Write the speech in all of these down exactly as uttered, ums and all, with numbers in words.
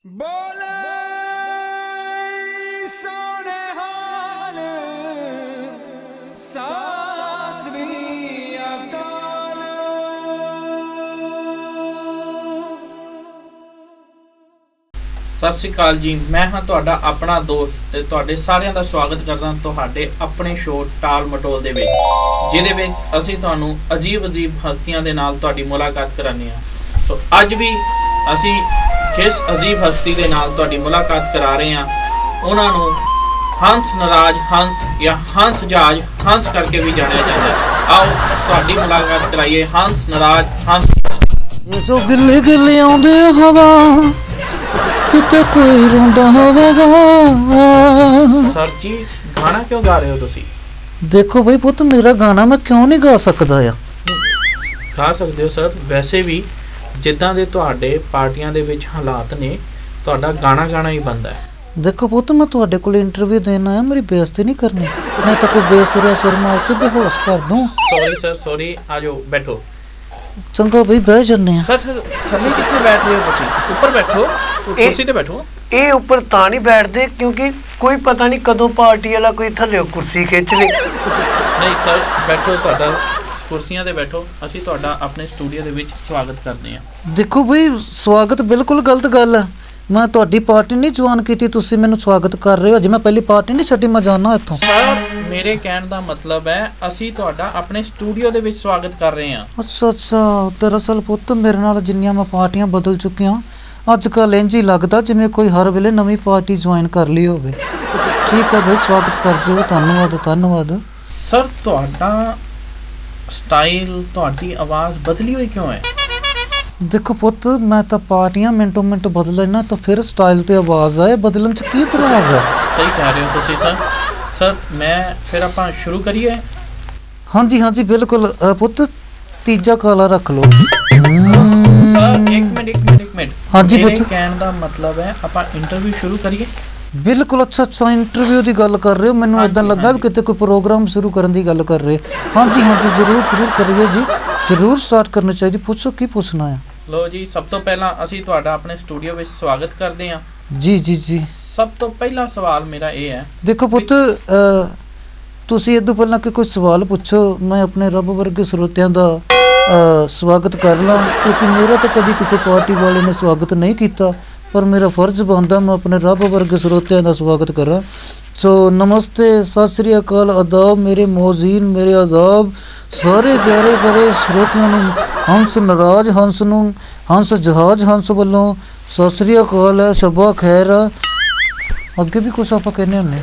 बोले सोने हाल सास भी अकाल। सत श्री अकाल जी, मैं हाँ तुहाडा अपना दोस्त ते तुहाडे सारिਆਂ ਦਾ ਸਵਾਗਤ ਕਰਦਾ ਤੁਹਾਡੇ ਆਪਣੇ ਸ਼ੋਅ ਟਾਲ ਮਟੋਲ ਦੇ ਵਿੱਚ, ਜਿਹਦੇ ਵਿੱਚ ਅਸੀਂ ਤੁਹਾਨੂੰ ਅਜੀਬ ਅਜੀਬ ਹਸਤੀਆਂ ਦੇ ਨਾਲ ਤੁਹਾਡੀ ਮੁਲਾਕਾਤ ਕਰਾਉਂਦੇ ਹਾਂ। ਸੋ ਅੱਜ ਵੀ ਅਸੀਂ ਜਿਸ ਅਜੀਬ ਹਸਤੀ ਦੇ ਨਾਲ ਤੁਹਾਡੀ ਮੁਲਾਕਾਤ ਕਰਾ ਰਹੇ ਹਾਂ ਉਹਨਾਂ ਨੂੰ ਹੰਸ ਨਰਾਜ ਹੰਸ ਜਾਂ ਹੰਸ ਜਹਾਜ ਹੰਸ ਕਰਕੇ ਵੀ ਜਾਣਿਆ ਜਾਂਦਾ ਹੈ। ਆਓ ਤੁਹਾਡੀ ਮੁਲਾਕਾਤ ਕਰਾਈਏ ਹੰਸ ਨਰਾਜ ਹੰਸ। ਇਹ ਜੋ ਗਿੱਲੇ ਗਿੱਲੇ ਆਉਂਦੇ ਹਵਾ ਕਿਤੇ ਕੋਈ ਰੋਂਦਾ ਹੋਵੇਗਾ। ਸਰ ਜੀ ਗਾਣਾ ਕਿਉਂ ਗਾ ਰਹੇ ਹੋ ਤੁਸੀਂ? ਦੇਖੋ ਬਈ ਪੁੱਤ, ਮੇਰਾ ਗਾਣਾ ਮੈਂ ਕਿਉਂ ਨਹੀਂ ਗਾ ਸਕਦਾ ਆ? ਗਾ ਸਕਦੇ ਹੋ ਸਰ, ਵੈਸੇ ਵੀ ਜਿੱਦਾਂ ਦੇ ਤੁਹਾਡੇ ਪਾਰਟੀਆਂ ਦੇ ਵਿੱਚ ਹਾਲਾਤ ਨੇ ਤੁਹਾਡਾ ਗਾਣਾ ਗਾਣਾ ਹੀ ਬਣਦਾ ਹੈ। ਦੇਖੋ ਪੁੱਤ, ਮੈਂ ਤੁਹਾਡੇ ਕੋਲ ਇੰਟਰਵਿਊ ਦੇਣ ਆਇਆ, ਮੇਰੀ ਬੇਇੱਜ਼ਤੀ ਨਹੀਂ ਕਰਨੀ। ਮੈਂ ਤਾਂ ਕੋਈ ਬੇਸੁਰਿਆ ਸੁਰ ਮਾਰ ਕੇ ਬੇਹੋਸ਼ ਕਰ ਦੂੰ। ਸੌਰੀ ਸਰ ਸੌਰੀ, ਆ ਜਾਓ ਬੈਠੋ। ਚੰਗਾ ਬਈ, ਬਹਿ ਜੰਨੇ ਆ। ਸਰ ਸਰ ਥੱਲੇ ਕਿੱਥੇ ਬੈਠ ਰਹੇ ਹੋ ਤੁਸੀਂ? ਉੱਪਰ ਬੈਠੋ, ਕੁਰਸੀ ਤੇ ਬੈਠੋ। ਇਹ ਉੱਪਰ ਤਾਂ ਨਹੀਂ ਬੈਠਦੇ ਕਿਉਂਕਿ ਕੋਈ ਪਤਾ ਨਹੀਂ ਕਦੋਂ ਪਾਰਟੀ ਵਾਲਾ ਕੋਈ ਥੱਲੇ ਕੁਰਸੀ ਖਿੱਚ ਲੇ। ਨਹੀਂ ਸਰ ਬੈਠੋ, ਤੁਹਾਡਾ ਕੁਰਸੀਆਂ ਤੇ ਬੈਠੋ। ਅਸੀਂ ਤੁਹਾਡਾ ਆਪਣੇ ਸਟੂਡੀਓ ਦੇ ਵਿੱਚ ਸਵਾਗਤ ਕਰਦੇ ਹਾਂ। ਦੇਖੋ ਬਈ, ਸਵਾਗਤ ਬਿਲਕੁਲ ਗਲਤ ਗੱਲ ਹੈ। ਮੈਂ ਤੁਹਾਡੀ ਪਾਰਟੀ ਨਹੀਂ ਜੁਆਇਨ ਕੀਤੀ, ਤੁਸੀਂ ਮੈਨੂੰ ਸਵਾਗਤ ਕਰ ਰਹੇ ਹੋ। ਅੱਜ ਮੈਂ ਪਹਿਲੀ ਪਾਰਟੀ ਨਹੀਂ ਛੱਡੀ, ਮੈਂ ਜਾਣਾ ਇੱਥੋਂ। ਸਰ ਮੇਰੇ ਕਹਿਣ ਦਾ ਮਤਲਬ ਹੈ ਅਸੀਂ ਤੁਹਾਡਾ ਆਪਣੇ ਸਟੂਡੀਓ ਦੇ ਵਿੱਚ ਸਵਾਗਤ ਕਰ ਰਹੇ ਹਾਂ। ਅੱਛਾ ਅੱਛਾ, ਦਰਅਸਲ ਪੁੱਤ ਮੇਰੇ ਨਾਲ ਜਿੰਨੀਆਂ ਮੈਂ ਪਾਰਟੀਆਂ ਬਦਲ ਚੁੱਕਿਆ, ਅੱਜ ਕੱਲ੍ਹ ਇੰਝ ਹੀ ਲੱਗਦਾ ਜਿਵੇਂ ਕੋਈ ਹਰ ਵੇਲੇ ਨਵੀਂ ਪਾਰਟੀ ਜੁਆਇਨ ਕਰ ਲਈ ਹੋਵੇ। ਠੀਕ ਹੈ ਬਈ, ਸਵਾਗਤ ਕਰ ਦਿਓ। ਧੰਨਵਾਦ ਧੰਨਵਾਦ। ਸਰ ਤੁਹਾਡਾ ਸਟਾਈਲ, ਤੁਹਾਡੀ ਆਵਾਜ਼ ਬਦਲੀ ਹੋਈ ਕਿਉਂ ਹੈ? ਦੇਖੋ ਪੁੱਤ, ਮੈਂ ਤਾਂ ਪਾਰਟੀਆਂ ਮਿੰਟੋ ਮਿੰਟ ਬਦਲ ਲੈਣਾ, ਤਾਂ ਫਿਰ ਸਟਾਈਲ ਤੇ ਆਵਾਜ਼ ਆਏ, ਬਦਲਣ ਚ ਕੀ ਇਤਰਾਜ਼ ਆ? ਸਹੀ ਕਹਿ ਰਹੇ ਹੋ ਤੁਸੀਂ ਸਰ। ਸਰ ਮੈਂ ਫਿਰ ਆਪਾਂ ਸ਼ੁਰੂ ਕਰੀਏ? ਹਾਂਜੀ ਹਾਂਜੀ ਬਿਲਕੁਲ ਪੁੱਤ, ਤੀਜਾ ਕਾਲਾ ਰੱਖ ਲਓ। ਸਰ ਇੱਕ ਮਿੰਟ ਇੱਕ ਮਿੰਟ ਇੱਕ ਮਿੰਟ ਹਾਂਜੀ ਪੁੱਤ, ਕਹਿਣ ਦਾ ਮਤਲਬ ਹੈ ਆਪਾਂ ਇੰਟਰਵਿਊ ਸ਼ੁਰੂ ਕਰੀਏ? ਬਿਲਕੁਲ। ਅੱਛਾ ਅੱਛਾ, ਇੰਟਰਵਿਊ ਦੀ ਗੱਲ ਕਰ ਰਹੇ ਹੋ? ਮੈਨੂੰ ਇਦਾਂ ਲੱਗਾ ਵੀ ਕਿਤੇ ਕੋਈ ਪ੍ਰੋਗਰਾਮ ਸ਼ੁਰੂ ਕਰਨ ਦੀ ਗੱਲ ਕਰ ਰਹੇ। ਹਾਂਜੀ ਹਾਂਜੀ ਜ਼ਰੂਰ ਜ਼ਰੂਰ ਕਰੀਏ ਜੀ, ਜ਼ਰੂਰ ਸਟਾਰਟ ਕਰਨੀ ਚਾਹੀਦੀ। ਪੁੱਛੋ ਕੀ ਪੁੱਛਣਾ ਆ। ਲੋ ਜੀ, ਸਭ ਤੋਂ ਪਹਿਲਾਂ ਅਸੀਂ ਤੁਹਾਡਾ ਆਪਣੇ ਸਟੂਡੀਓ ਵਿੱਚ ਸਵਾਗਤ ਕਰਦੇ ਹਾਂ। ਜੀ ਜੀ ਜੀ। ਸਭ ਤੋਂ ਪਹਿਲਾ ਸਵਾਲ ਮੇਰਾ ਇਹ ਹੈ। ਦੇਖੋ ਪੁੱਤ, ਤੁਸੀਂ ਇਹ ਤੋਂ ਪਹਿਲਾਂ ਕਿ ਕੋਈ ਸਵਾਲ ਪੁੱਛੋ, ਮੈਂ ਆਪਣੇ ਰੱਬ ਵਰਗੇ ਸਰੋਤਿਆਂ ਦਾ ਸਵਾਗਤ ਕਰ ਲਾਂ, ਕਿਉਂਕਿ ਮੇਰਾ ਤਾਂ ਕਦੀ ਕਿਸੇ ਪਾਰਟੀ ਵਾਲੇ ਨੇ ਸਵਾਗਤ ਨਹੀਂ ਕੀਤਾ, ਪਰ ਮੇਰਾ ਫਰਜ਼ ਬਣਦਾ ਮੈਂ ਆਪਣੇ ਰੱਬ ਵਰਗੇ ਸਰੋਤਿਆਂ ਦਾ ਸਵਾਗਤ ਕਰਾਂ। ਸੋ ਨਮਸਤੇ, ਸਤਿ ਸ੍ਰੀ ਅਕਾਲ, ਆਦਾਬ ਮੇਰੇ ਮੌਜ਼ੀਨ, ਮੇਰੇ ਆਦਾਬ ਸਾਰੇ ਪਿਆਰੇ ਪਿਆਰੇ ਸਰੋਤਿਆਂ ਨੂੰ। ਹੰਸ ਨਰਾਜ ਹੰਸ ਨੂੰ, ਹੰਸ ਜਹਾਜ਼ ਹੰਸ ਵੱਲੋਂ ਸਤਿ ਸ੍ਰੀ ਅਕਾਲ ਹੈ, ਸ਼ਬਾ ਖੈਰ। ਅੱਗੇ ਵੀ ਕੁਛ ਆਪਾਂ ਕਹਿੰਦੇ ਹੁੰਦੇ,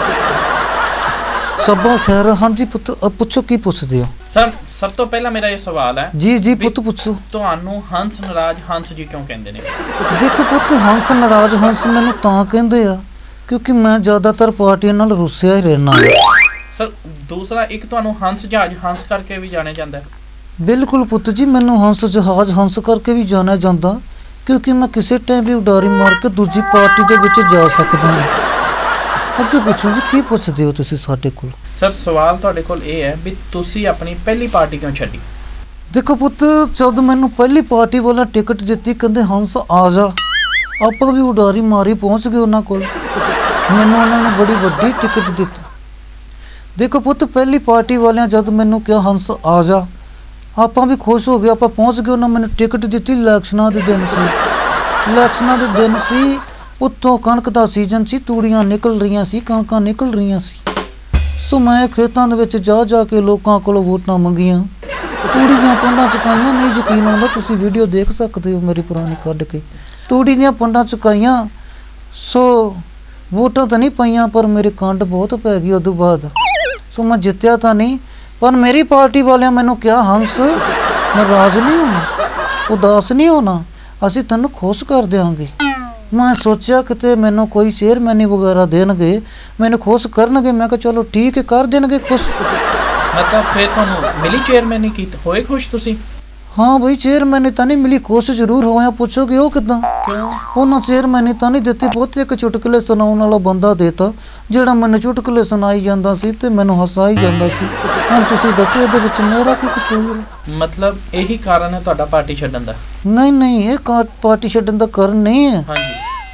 ਸ਼ਬਾ ਖੈਰ। ਹਾਂਜੀ ਪੁੱਤ, ਪੁੱਛੋ ਕੀ ਪੁੱਛਦੇ ਹੋ? ਸਰ ਸਭ ਤੋਂ ਪਹਿਲਾਂ ਮੇਰਾ ਇਹ ਸਵਾਲ ਹੈ। ਜੀ ਜੀ ਪੁੱਤ ਪੁੱਛੋ। ਤੁਹਾਨੂੰ ਹੰਸ ਨਰਾਜ ਹੰਸ ਜੀ ਕਿਉਂ ਕਹਿੰਦੇ ਨੇ? ਦੇਖੋ ਪੁੱਤ, ਹੰਸ ਨਰਾਜ ਹੰਸ ਮੈਨੂੰ ਤਾਂ ਕਹਿੰਦੇ ਆ ਕਿਉਂਕਿ ਮੈਂ ਜ਼ਿਆਦਾਤਰ ਪਾਰਟੀਆਂ ਨਾਲ ਰੁੱਸਿਆ ਹੀ ਰਹਿਣਾ। ਸਰ ਦੂਸਰਾ, ਇੱਕ ਤੁਹਾਨੂੰ ਹੰਸ ਜਹਾਜ਼ ਹੰਸ ਕਰਕੇ ਵੀ ਜਾਣਿਆ ਜਾਂਦਾ ਹੈ? ਬਿਲਕੁਲ ਪੁੱਤ ਜੀ, ਮੈਨੂੰ ਹੰਸ ਜਹਾਜ਼ ਹੰਸ ਕਰਕੇ ਵੀ ਜਾਣਿਆ ਜਾਂਦਾ ਕਿਉਂਕਿ ਮੈਂ ਕਿਸੇ ਟਾਈਮ ਵੀ ਉਡਾਰੀ ਮਾਰ ਕੇ ਦੂਜੀ ਪਾਰਟੀ ਦੇ ਵਿੱਚ ਜਾ ਸਕਦਾ ਹਾਂ। ਅੱਗੇ ਪੁੱਛੋ ਜੀ, ਕੀ ਪੁੱਛਦੇ ਹੋ ਤੁਸੀਂ ਸਾਡੇ ਕੋਲ? ਸਰ ਸਵਾਲ ਤੁਹਾਡੇ ਕੋਲ ਇਹ ਹੈ ਵੀ ਤੁਸੀਂ ਆਪਣੀ ਪਹਿਲੀ ਪਾਰਟੀ ਕਿਉਂ ਛੱਡੀ? ਦੇਖੋ ਪੁੱਤ, ਜਦ ਮੈਨੂੰ ਪਹਿਲੀ ਪਾਰਟੀ ਵਾਲਾ ਟਿਕਟ ਦਿੱਤੀ, ਕਹਿੰਦੇ ਹੰਸ ਆ ਜਾ, ਆਪਾਂ ਵੀ ਉਡਾਰੀ ਮਾਰੀ ਪਹੁੰਚ ਗਏ ਉਹਨਾਂ ਕੋਲ। ਮੈਨੂੰ ਉਹਨਾਂ ਨੇ ਬੜੀ ਵੱਡੀ ਟਿਕਟ ਦਿੱਤੀ। ਦੇਖੋ ਪੁੱਤ, ਪਹਿਲੀ ਪਾਰਟੀ ਵਾਲਿਆਂ ਜਦ ਮੈਨੂੰ ਕਿਹਾ ਹੰਸ ਆ ਜਾ, ਆਪਾਂ ਵੀ ਖੁਸ਼ ਹੋ ਗਏ, ਆਪਾਂ ਪਹੁੰਚ ਗਏ। ਉਹਨਾਂ ਮੈਨੂੰ ਟਿਕਟ ਦਿੱਤੀ। ਇਲੈਕਸ਼ਨਾਂ ਦੇ ਦਿਨ ਸੀ, ਇਲੈਕਸ਼ਨਾਂ ਦੇ ਦਿਨ ਸੀ, ਉੱਤੋਂ ਕਣਕ ਦਾ ਸੀਜ਼ਨ ਸੀ, ਤੂੜੀਆਂ ਨਿਕਲ ਰਹੀਆਂ ਸੀ, ਕਣਕਾਂ ਨਿਕਲ ਰਹੀਆਂ ਸੀ। ਸੋ ਮੈਂ ਖੇਤਾਂ ਦੇ ਵਿੱਚ ਜਾ ਜਾ ਕੇ ਲੋਕਾਂ ਕੋਲੋਂ ਵੋਟਾਂ ਮੰਗੀਆਂ, ਤੂੜੀ ਦੀਆਂ ਪੰਡਾਂ ਚੁਕਾਈਆਂ। ਨਹੀਂ ਯਕੀਨ ਆਉਂਦਾ, ਤੁਸੀਂ ਵੀਡੀਓ ਦੇਖ ਸਕਦੇ ਹੋ ਮੇਰੀ ਪੁਰਾਣੀ ਕੱਢ ਕੇ। ਤੂੜੀ ਦੀਆਂ ਪੰਡਾਂ ਚੁਕਾਈਆਂ। ਸੋ ਵੋਟਾਂ ਤਾਂ ਨਹੀਂ ਪਾਈਆਂ, ਪਰ ਮੇਰੇ ਕੰਡ ਬਹੁਤ ਪੈ ਗਈ ਉਦੋਂ ਬਾਅਦ। ਸੋ ਮੈਂ ਜਿੱਤਿਆ ਤਾਂ ਨਹੀਂ, ਪਰ ਮੇਰੀ ਪਾਰਟੀ ਵਾਲਿਆਂ ਮੈਨੂੰ ਕਿਹਾ ਹੰਸ ਨਾਰਾਜ਼ ਨਹੀਂ ਹੋਣਾ, ਉਦਾਸ ਨਹੀਂ ਹੋਣਾ, ਅਸੀਂ ਤੈਨੂੰ ਖੁਸ਼ ਕਰ ਦਿਆਂਗੇ। ਮੈਂ ਸੋਚਿਆ ਕਿਤੇ ਮੈਨੂੰ ਕੋਈ ਚੇਅਰਮੈਨੀ ਵਗੈਰਾ ਦੇਣਗੇ, ਮੈਨੂੰ ਖੁਸ਼ ਕਰਨਗੇ। ਮੈਂ ਕਿਹਾ ਚਲੋ ਠੀਕ ਹੈ, ਕਰ ਦੇਣਗੇ ਖੁਸ਼। ਮਤਲਬ ਫਿਰ ਤੁਹਾਨੂੰ ਮਿਲੀ ਚੇਅਰਮੈਨੀ ਕੀ ਹੋਏ ਖੁਸ਼ ਤੁਸੀਂ? ਹਾਂ ਬਈ, ਚੇਅਰਮੈਨੀ ਤਾਂ ਨਹੀਂ ਮਿਲੀ, ਖੁਸ਼ ਜ਼ਰੂਰ ਹੋਇਆ। ਪੁੱਛੋਗੇ ਉਹ ਕਿੱਦਾਂ? ਕਿਉਂ? ਉਹਨਾਂ ਚੇਅਰਮੈਨੀ ਤਾਂ ਨਹੀਂ ਦਿੱਤੀ, ਬਹੁਤ ਇੱਕ ਚੁਟਕਲੇ ਸੁਣਾਉਣ ਵਾਲਾ ਬੰਦਾ ਦੇਤਾ ਜਿਹੜਾ ਮੈਨੂੰ ਚੁਟਕਲੇ ਸੁਣਾਈ ਜਾਂਦਾ ਸੀ ਤੇ ਮੈਨੂੰ ਹਸਾਈ ਜਾਂਦਾ ਸੀ। ਹੁਣ ਤੁਸੀਂ ਦੱਸੋ ਇਹਦੇ ਵਿੱਚ ਮੇਰਾ ਕੀ ਕਸੂਰ ਹੈ? ਮਤਲਬ ਇਹੀ ਕਾਰਨ ਹੈ ਤੁਹਾਡਾ ਪਾਰਟੀ ਛੱਡਣ ਦਾ? ਨਹੀਂ ਨਹੀਂ, ਇਹ ਪਾਰਟੀ ਛੱਡਣ ਦਾ ਕਾਰਨ ਨਹੀਂ ਹੈ। ਹਾਂਜੀ,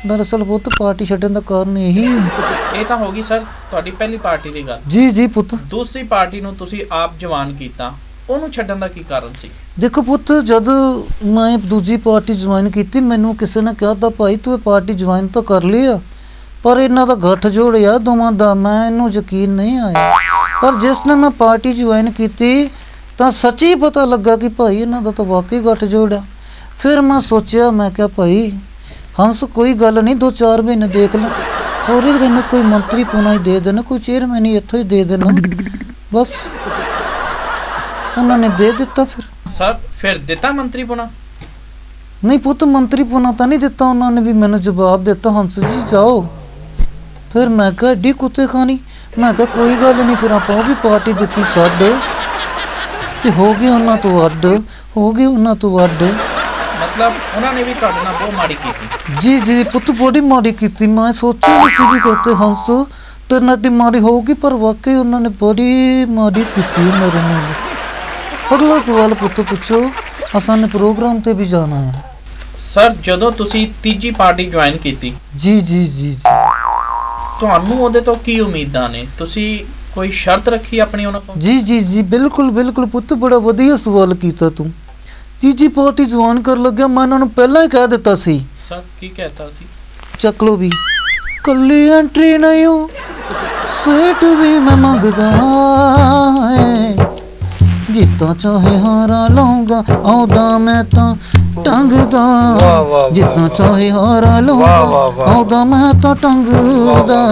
ਦਰਅਸਲ ਪੁੱਤ ਪਾਰਟੀ ਛੱਡਣ ਦਾ ਕਾਰਨ ਇਹੀ ਹੈ। ਇਹ ਤਾਂ ਹੋ ਗਈ ਸਰ ਤੁਹਾਡੀ ਪਹਿਲੀ ਪਾਰਟੀ ਦੀ ਗੱਲ। ਜੀ ਜੀ ਪੁੱਤ। ਦੂਸਰੀ ਪਾਰਟੀ ਨੂੰ ਤੁਸੀਂ ਆਪ ਜਵਾਨ ਕੀਤਾ, ਉਹਨੂੰ ਛੱਡਣ ਦਾ ਕੀ ਕਾਰਨ ਸੀ? ਦੇਖੋ ਪੁੱਤ, ਜਦ ਮੈਂ ਦੂਜੀ ਪਾਰਟੀ ਜੁਆਇਨ ਕੀਤੀ ਮੈਨੂੰ ਕਿਸੇ ਨੇ ਕਿਹਾ ਤਾਂ ਭਾਈ ਤੂੰ ਇਹ ਪਾਰਟੀ ਜੁਆਇਨ ਤਾਂ ਕਰ ਲਈ ਆ, ਪਰ ਇਹਨਾਂ ਦਾ ਗੱਠ ਜੋੜਿਆ ਦੋਵਾਂ ਦਾ, ਮੈਂ ਇਹਨੂੰ ਯਕੀਨ ਨਹੀਂ ਆਇਆ। ਪਰ ਜਿਸ ਨੇ ਮੈਂ ਪਾਰਟੀ ਜੁਆਇਨ ਕੀਤੀ ਤਾਂ ਸੱਚੀ ਪਤਾ ਲੱਗਾ ਕਿ ਭਾਈ ਇਹਨਾਂ ਦਾ ਤਾਂ ਵਾਕਈ ਗੱਠ ਜੋੜਿਆ। ਫਿਰ ਮੈਂ ਸੋਚਿਆ, ਮੈਂ ਕਿਹਾ ਭਾਈ ਹੰਸ ਕੋਈ ਗੱਲ ਨਹੀਂ, ਦੋ ਚਾਰ ਮਹੀਨੇ ਦੇਖ ਲੈ, ਖੌਰੇ ਦਿਨ ਕੋਈ ਮੰਤਰੀ ਪੁਣਾ ਹੀ ਦੇ ਦੇਣਾ, ਕੋਈ ਚੇਅਰਮੈਨ ਹੀ ਇੱਥੋਂ ਹੀ ਦੇ ਦੇਣਾ। ਬਸ ਉਹਨਾਂ ਨੇ ਦੇ ਦਿੱਤਾ। ਫਿਰ ਸਰ ਫਿਰ ਦਿੱਤਾ ਮੰਤਰੀ ਪੁਣਾ? ਨਹੀਂ ਪੁੱਤ, ਮੰਤਰੀ ਪੁਣਾ ਤਾਂ ਨਹੀਂ ਦਿੱਤਾ, ਉਹਨਾਂ ਨੇ ਵੀ ਮੈਨੂੰ ਜਵਾਬ ਦਿੱਤਾ, ਹੰਸ ਜੀ ਜਾਓ। ਫਿਰ ਮੈਂ ਕਿਹਾ ਏਡੀ ਕੁੱਤੇ ਖਾਣੀ, ਮੈਂ ਕਿਹਾ ਕੋਈ ਗੱਲ ਨਹੀਂ, ਫਿਰ ਆਪਾਂ ਉਹ ਵੀ ਪਾਰਟੀ ਦਿੱਤੀ ਛੱਡ, ਤੇ ਹੋ ਗਏ ਉਹਨਾਂ ਤੋਂ ਅੱਡ, ਹੋ ਗਏ ਉਹਨਾਂ ਤੋਂ ਅੱਡ। ਮਤਲਬ ਉਹਨਾਂ ਨੇ ਵੀ ਤੁਹਾਡੇ ਨਾਲ ਬਹੁਤ ਮਾੜੀ ਕੀਤੀ? ਜੀ ਜੀ ਪੁੱਤ, ਬੜੀ ਮਾੜੀ ਕੀਤੀ। ਮੈਂ ਸੋਚਿਆ ਨਹੀਂ ਸੀ ਵੀ ਕਹਤੇ ਹੰਸ ਤੇਰੇ ਨਾਲ ਮਾੜੀ ਹੋਊਗੀ, ਪਰ ਵਾਕਈ ਉਹਨਾਂ ਨੇ ਬੜੀ ਮਾੜੀ ਕੀਤੀ ਮੇਰੇ ਨਾਲ। ਅਗਲਾ ਸਵਾਲ ਪੁੱਤ ਪੁੱਛੋ, ਅਸਾਂ ਨੇ ਪ੍ਰੋਗਰਾਮ ਤੇ ਵੀ ਜਾਣਾ ਹੈ। ਸਰ ਜਦੋਂ ਤੁਸੀਂ ਤੀਜੀ ਪਾਰਟੀ ਜੁਆਇਨ ਕੀਤੀ, ਜੀ ਜੀ ਜੀ ਜੀ ਤੁਹਾਨੂੰ ਉਹਦੇ ਤੋਂ ਕੀ ਉਮੀਦਾਂ ਨੇ? ਤੁਸੀਂ ਕੋਈ ਸ਼ਰਤ ਰੱਖੀ ਆਪਣੀ ਉਹਨਾਂ ਤੋਂ? ਜੀ ਜੀ ਜੀ ਬਿਲਕੁਲ ਬਿਲਕੁਲ ਪੁੱਤ, ਬੜਾ ਵਧੀਆ ਸਵਾਲ ਕੀਤਾ ਤੂੰ। ਤੀਜੀ ਪਾਰਟੀ ਜਵਾਨ ਕਰ ਲੱਗਿਆ ਮੈਂ ਇਹਨਾਂ ਨੂੰ ਪਹਿਲਾਂ ਹੀ ਕਹਿ ਦਿੱਤਾ ਸੀ। ਸਰ ਕੀ ਕਹਿਤਾ ਸੀ? ਚੱਕ ਲੋ ਵੀ, ਕੱਲੀ ਐਂਟਰੀ ਨਹੀਂ ਹੋ, ਸੀਟ ਵੀ ਮੈਂ ਮੰਗਦਾ ਹੈ, ਜਿੱਤਾਂ ਚਾਹੇ ਹਾਰਾ ਲਾਉਂਗਾ, ਆਉਂਦਾ ਮੈਂ ਤਾਂ ਟੰਗਦਾ, ਜਿੱਤਾਂ ਚਾਹੇ ਹਾਰਾ ਲਾਉਂਗਾ, ਆਉਂਦਾ ਮੈਂ ਤਾਂ ਟੰਗਦਾ।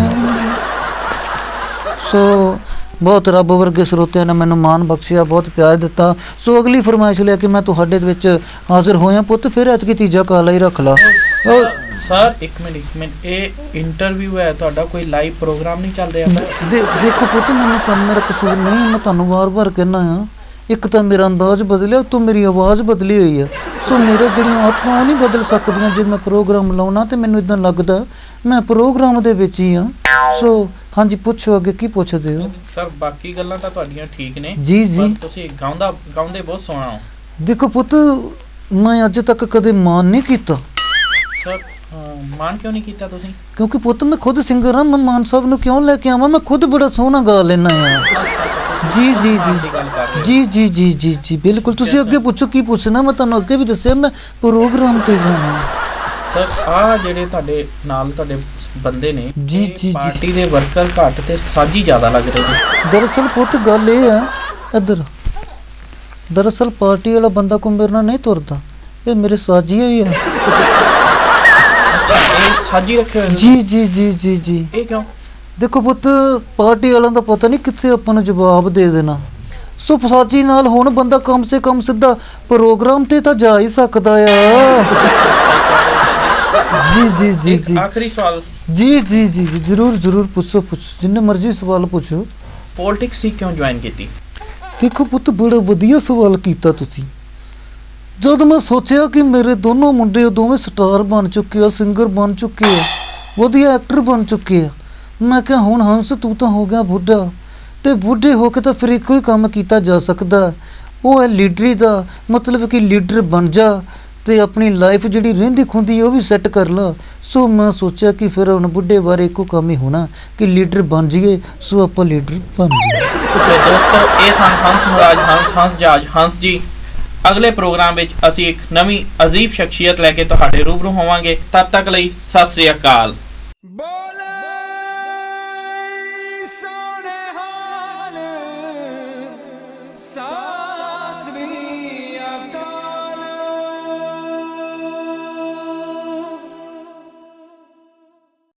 ਸੋ ਬਹੁਤ ਰੱਬ ਵਰਗੇ ਸਰੋਤਿਆਂ ਨੇ ਮੈਨੂੰ ਮਾਣ ਬਖਸ਼ਿਆ, ਬਹੁਤ ਪਿਆਰ ਦਿੱਤਾ। ਸੋ ਅਗਲੀ ਫਰਮਾਇਸ਼ ਲੈ ਕੇ ਮੈਂ ਤੁਹਾਡੇ ਵਿੱਚ ਹਾਜ਼ਰ ਹੋਇਆ ਪੁੱਤ। ਫਿਰ ਐਤਕੀ ਤੀਜਾ ਕਾਲਾ ਹੀ ਰੱਖ ਲਾ। ਸਰ ਇੱਕ ਮਿੰਟ ਇੱਕ ਮਿੰਟ, ਇਹ ਇੰਟਰਵਿਊ ਹੈ ਤੁਹਾਡਾ, ਕੋਈ ਲਾਈਵ ਪ੍ਰੋਗਰਾਮ ਨਹੀਂ ਚੱਲ ਰਿਹਾ? ਦੇ ਦੇਖੋ ਪੁੱਤ, ਮੈਨੂੰ ਤਾਂ ਮੇਰਾ ਕਸੂਰ ਨਹੀਂ, ਮੈਂ ਤੁਹਾਨੂੰ ਵਾਰ-ਵਾਰ ਕਹਿਣਾ ਆ, ਇੱਕ ਤਾਂ ਮੇਰਾ ਅੰਦਾਜ਼ ਬਦਲਿਆ, ਤੋਂ ਮੇਰੀ ਆਵਾਜ਼ ਬਦਲੀ ਹੋਈ ਆ। ਸੋ ਮੇਰੇ ਜਿਹੜੀਆਂ ਆਤਮਾ ਉਹ ਨਹੀਂ ਬਦਲ ਸਕਦੀਆਂ। ਜੇ ਮੈਂ ਪ੍ਰੋਗਰਾਮ ਲਾਉਣਾ ਤੇ ਮੈਨੂੰ ਇਦਾਂ ਲੱਗਦਾ ਮੈਂ ਪ੍ਰੋਗਰਾਮ ਦੇ ਵਿੱਚ ਹੀ ਆ। ਸੋ ਹਾਂਜੀ ਪੁੱਛੋ ਅੱਗੇ ਕੀ ਪੁੱਛਦੇ ਹੋ? ਸਰ ਬਾਕੀ ਗੱਲਾਂ ਤਾਂ ਤੁਹਾਡੀਆਂ ਠੀਕ ਨੇ ਜੀ ਜੀ। ਤੁਸੀਂ ਗਾਉਂਦਾ ਗਾਉਂਦੇ ਬਹੁਤ ਸੋਹਣਾ ਹੋ। ਦੇਖੋ ਪੁੱਤ, ਮੈਂ ਅੱਜ ਤੱਕ ਕਦੇ ਮਾਨ ਨਹੀਂ ਕੀਤਾ। ਸਰ ਮਾਨ ਕਿਉਂ ਨਹੀਂ ਕੀਤਾ ਤੁਸੀਂ? ਕਿਉਂਕਿ ਪੁੱਤ ਮੈਂ ਖੁਦ ਸਿੰਗਰ ਹਾਂ, ਮੈਂ ਮਾਨ ਸਾਹਿਬ ਨੂੰ ਕਿਉਂ ਲੈ ਕੇ ਆਵਾਂ? ਮੈਂ ਖੁਦ ਬੜਾ ਸੋਹਣਾ ਗਾ ਲੈਣਾ ਆ। ਜੀ ਜੀ ਜੀ ਜੀ ਜੀ ਜੀ ਜੀ ਜੀ ਬਿਲਕੁਲ। ਤੁਸੀਂ ਅੱਗੇ ਪੁੱਛੋ ਕੀ ਪੁੱਛਣਾ, ਮੈਂ ਤੁਹਾਨੂੰ ਅੱਗੇ ਵੀ ਦੱਸਿਆ ਮੈਂ ਪ੍ਰੋਗਰਾਮ ਤੇ ਜਾਣਾ। ਸਰ ਆ ਜਿਹੜੇ ਤੁਹਾਡੇ ਨਾਲ ਤੁਹਾਡੇ ਬੰਦੇ ਨੇ, ਜੀ ਜੀ ਪਾਰਟੀ ਦੇ ਵਰਕਰ ਘੱਟ ਤੇ ਸਾਜੀ ਜ਼ਿਆਦਾ ਲੱਗ ਰਹੇ ਨੇ। ਦਰਅਸਲ ਪੁੱਤ ਗੱਲ ਇਹ ਆ, ਇੱਧਰ ਦਰਅਸਲ ਪਾਰਟੀ ਵਾਲਾ ਬੰਦਾ ਕੋਈ ਮੇਰੇ ਨਾਲ ਨਹੀਂ ਤੁਰਦਾ, ਇਹ ਮੇਰੇ ਸਾਜੀ ਹੀ ਆ। ਇਹ ਸਾਜੀ ਰੱਖੇ ਹੋਏ? ਜੀ ਜੀ ਜੀ ਜੀ ਜੀ। ਇਹ ਕਿਉਂ? ਦੇਖੋ ਪੁੱਤ, ਪਾਰਟੀ ਵਾਲਿਆਂ ਦਾ ਪਤਾ ਨਹੀਂ ਕਿੱਥੇ ਆਪਾਂ ਨੂੰ ਜਵਾਬ ਦੇ ਦੇਣਾ। ਸੋ ਸਾਜੀ ਨਾਲ ਹੁਣ ਬੰਦਾ ਕਮ ਸੇ ਕਮ ਸਿੱਧਾ ਪ੍ਰੋਗਰਾਮ ਤੇ ਤਾਂ ਜਾ ਹੀ ਸਕਦਾ ਆ। ਜੀ ਜੀ ਜੀ ਜੀ। ਆਖਰੀ ਸਵਾਲ। ਜੀ ਜੀ ਜੀ ਜੀ ਜ਼ਰੂਰ ਜ਼ਰੂਰ ਪੁੱਛੋ ਪੁੱਛੋ, ਜਿੰਨੇ ਮਰਜ਼ੀ ਸਵਾਲ ਪੁੱਛੋ। ਪੋਲਿਟਿਕਸ ਹੀ ਕਿਉਂ ਜੁਆਇਨ ਕੀਤੀ? ਦੇਖੋ ਪੁੱਤ, ਬੜਾ ਵਧੀਆ ਸਵਾਲ ਕੀਤਾ ਤੁਸੀਂ। ਜਦ ਮੈਂ ਸੋਚਿਆ ਕਿ ਮੇਰੇ ਦੋਨੋਂ ਮੁੰਡੇ ਦੋਵੇਂ ਸਟਾਰ ਬਣ ਚੁੱਕੇ ਆ, ਸਿੰਗਰ ਬਣ ਚੁੱਕੇ ਆ, ਵਧੀਆ ਐਕਟਰ ਬਣ ਚੁੱਕੇ ਆ, ਮੈਂ ਕਿਹਾ ਹੁਣ ਹੰਸ ਤੂੰ ਤਾਂ ਹੋ ਗਿਆ ਬੁੱਢਾ, ਤੇ ਬੁੱਢੇ ਹੋ ਕੇ ਤਾਂ ਫਿਰ ਇੱਕੋ ਹੀ ਕੰਮ ਕੀਤਾ ਜਾ ਸਕਦਾ, ਉਹ ਹੈ ਲੀਡਰੀ ਦਾ। ਮਤਲਬ ਕਿ ਲੀਡਰ ਬਣ ਜਾ ਤੇ ਆਪਣੀ ਲਾਈਫ ਜਿਹੜੀ ਰਹਿੰਦੀ ਖੁੰਦੀ ਉਹ ਵੀ ਸੈੱਟ ਕਰ ਲਾ। ਸੋ ਮੈਂ ਸੋਚਿਆ ਕਿ ਫਿਰ ਹੁਣ ਬੁੱਢੇ ਬਾਰੇ ਇੱਕੋ ਕੰਮ ਹੀ ਹੋਣਾ ਕਿ ਲੀਡਰ ਬਣ ਜਾਈਏ। ਸੋ ਆਪਾਂ ਲੀਡਰ ਬਣ ਗਏ। ਸੋ ਦੋਸਤੋ, ਇਹ ਸਨ ਹੰਸ ਮੁਰਾਜ, ਹੰਸ ਹੰਸ ਜਾਜ ਹੰਸ ਜੀ। ਅਗਲੇ ਪ੍ਰੋਗਰਾਮ ਵਿੱਚ ਅਸੀਂ ਇੱਕ ਨਵੀਂ ਅਜੀਬ ਸ਼ਖਸੀਅਤ ਲੈ ਕੇ ਤੁਹਾਡੇ ਰੂਬਰੂ ਹੋਵਾਂਗੇ। ਤਦ ਤੱਕ ਲਈ ਸਤਿ ਸ੍ਰੀ ਅਕਾਲ।